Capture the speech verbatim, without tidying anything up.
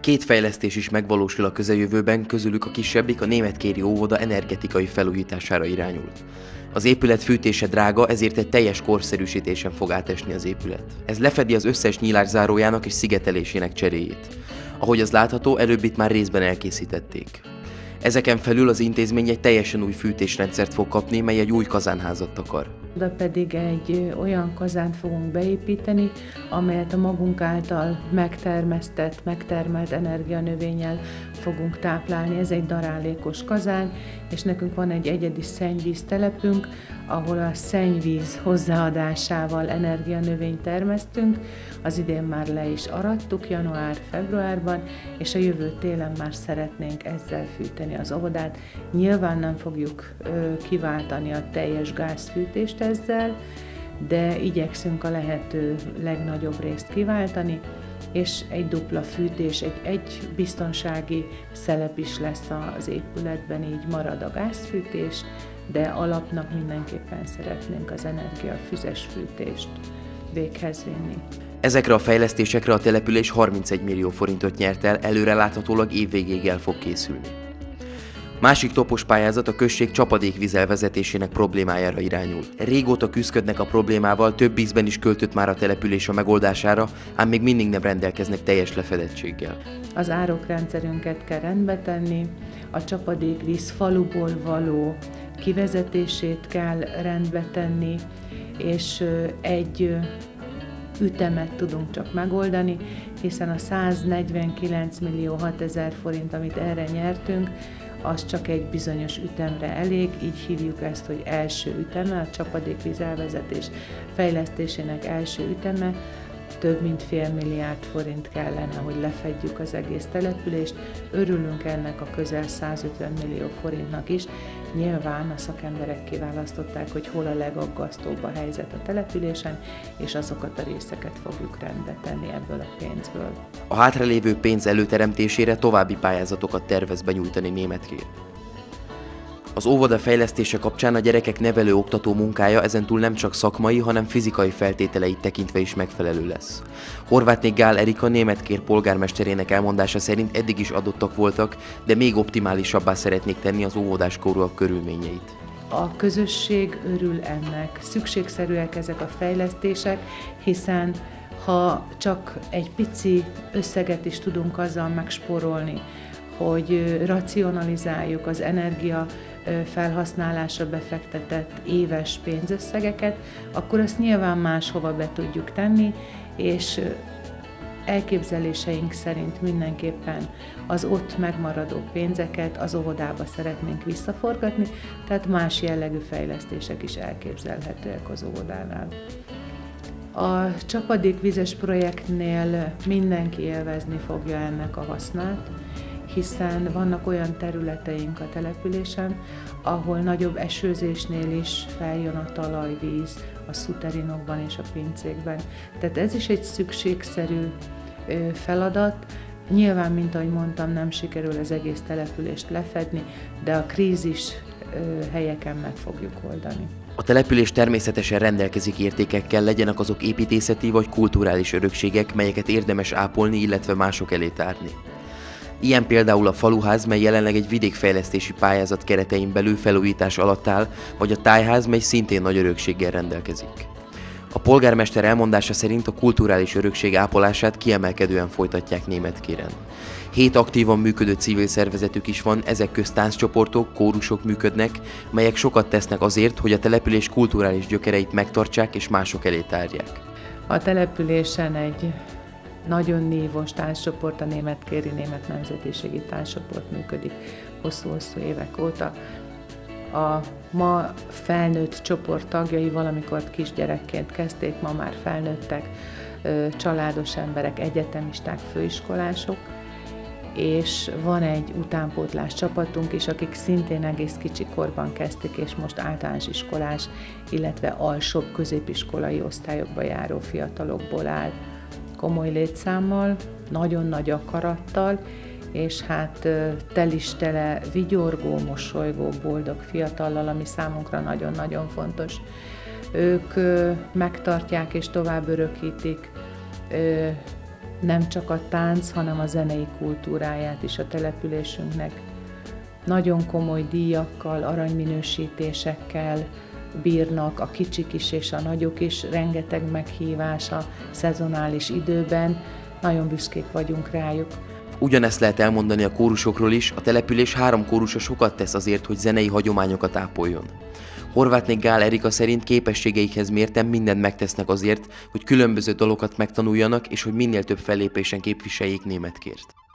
Két fejlesztés is megvalósul a közeljövőben, közülük a kisebbik a németkéri óvoda energetikai felújítására irányul. Az épület fűtése drága, ezért egy teljes korszerűsítésen fog átesni az épület. Ez lefedi az összes nyílászárójának és szigetelésének cseréjét. Ahogy az látható, előbb itt már részben elkészítették. Ezeken felül az intézmény egy teljesen új fűtésrendszert fog kapni, mely egy új kazánházat takar. Oda pedig egy olyan kazánt fogunk beépíteni, amelyet a magunk által megtermesztett, megtermelt energianövényel fogunk táplálni. Ez egy darálékos kazán, és nekünk van egy egyedi szennyvíz telepünk, ahol a szennyvíz hozzáadásával energianövényt termesztünk. Az idén már le is arattuk január-februárban, és a jövő télen már szeretnénk ezzel fűteni az óvodát. Nyilván nem fogjuk ö, kiváltani a teljes gázfűtést ezzel, de igyekszünk a lehető legnagyobb részt kiváltani, és egy dupla fűtés, egy, egy biztonsági szelep is lesz az épületben, így marad a gázfűtés, de alapnak mindenképpen szeretnénk az energiafüzes fűtést véghez vinni. Ezekre a fejlesztésekre a település harmincegy millió forintot nyert el, előreláthatólag évvégéig el fog készülni. Másik topos pályázat a község csapadékvíz elvezetésének problémájára irányul. Régóta küszködnek a problémával, több ízben is költött már a település a megoldására, ám még mindig nem rendelkeznek teljes lefedettséggel. Az árokrendszerünket kell rendbe tenni, a csapadékvíz faluból való kivezetését kell rendbe tenni, és egy ütemet tudunk csak megoldani, hiszen a száznegyvenkilenc millió hatezer forint, amit erre nyertünk, az csak egy bizonyos ütemre elég, így hívjuk ezt, hogy első üteme, a csapadékvíz elvezetés fejlesztésének első üteme. Több mint fél milliárd forint kellene, hogy lefedjük az egész települést. Örülünk ennek a közel százötven millió forintnak is. Nyilván a szakemberek kiválasztották, hogy hol a legaggasztóbb a helyzet a településen, és azokat a részeket fogjuk rendbe tenni ebből a pénzből. A hátralévő pénz előteremtésére további pályázatokat tervez benyújtani Németkér. Az óvoda fejlesztése kapcsán a gyerekek nevelő-oktató munkája ezentúl nem csak szakmai, hanem fizikai feltételeit tekintve is megfelelő lesz. Horvátné Gál Erika Németkér polgármesterének elmondása szerint eddig is adottak voltak, de még optimálisabbá szeretnék tenni az óvodáskorúak körülményeit. A közösség örül ennek. Szükségszerűek ezek a fejlesztések, hiszen ha csak egy pici összeget is tudunk azzal megspórolni, hogy racionalizáljuk az energia felhasználásra befektetett éves pénzösszegeket, akkor azt nyilván máshova be tudjuk tenni, és elképzeléseink szerint mindenképpen az ott megmaradó pénzeket az óvodába szeretnénk visszaforgatni, tehát más jellegű fejlesztések is elképzelhetőek az óvodánál. A csapadékvizes projektnél mindenki élvezni fogja ennek a hasznát, hiszen vannak olyan területeink a településen, ahol nagyobb esőzésnél is feljön a talajvíz a szuterinokban és a pincékben. Tehát ez is egy szükségszerű feladat. Nyilván, mint ahogy mondtam, nem sikerül az egész települést lefedni, de a krízis helyeken meg fogjuk oldani. A település természetesen rendelkezik értékekkel, legyenek azok építészeti vagy kulturális örökségek, melyeket érdemes ápolni, illetve mások elé tárni. Ilyen például a faluház, mely jelenleg egy vidékfejlesztési pályázat keretein belül felújítás alatt áll, vagy a tájház, mely szintén nagy örökséggel rendelkezik. A polgármester elmondása szerint a kulturális örökség ápolását kiemelkedően folytatják Németkéren. Hét aktívan működő civil szervezetük is van, ezek közt tánccsoportok, kórusok működnek, melyek sokat tesznek azért, hogy a település kulturális gyökereit megtartsák és mások elé tárják. A településen egy nagyon nívós tánccsoport, a németkéri német nemzetiségi tánccsoport működik hosszú-hosszú évek óta. A ma felnőtt csoport tagjai valamikor kisgyerekként kezdték, ma már felnőttek, családos emberek, egyetemisták, főiskolások, és van egy utánpótlás csapatunk is, akik szintén egész kicsi korban kezdték, és most általános iskolás, illetve alsóbb középiskolai osztályokba járó fiatalokból áll. Komoly létszámmal, nagyon nagy akarattal, és hát tel is tele vigyorgó, mosolygó, boldog fiatallal, ami számunkra nagyon-nagyon fontos. Ők megtartják és tovább örökítik nem csak a tánc, hanem a zenei kultúráját is a településünknek. Nagyon komoly díjakkal, aranyminősítésekkel bírnak a kicsik is és a nagyok is, rengeteg meghívás a szezonális időben, nagyon büszkék vagyunk rájuk. Ugyanezt lehet elmondani a kórusokról is, a település három kórusa sokat tesz azért, hogy zenei hagyományokat ápoljon. Horvátné Gál Erika szerint képességeikhez mérten mindent megtesznek azért, hogy különböző dalokat megtanuljanak, és hogy minél több fellépésen képviseljék Németkért.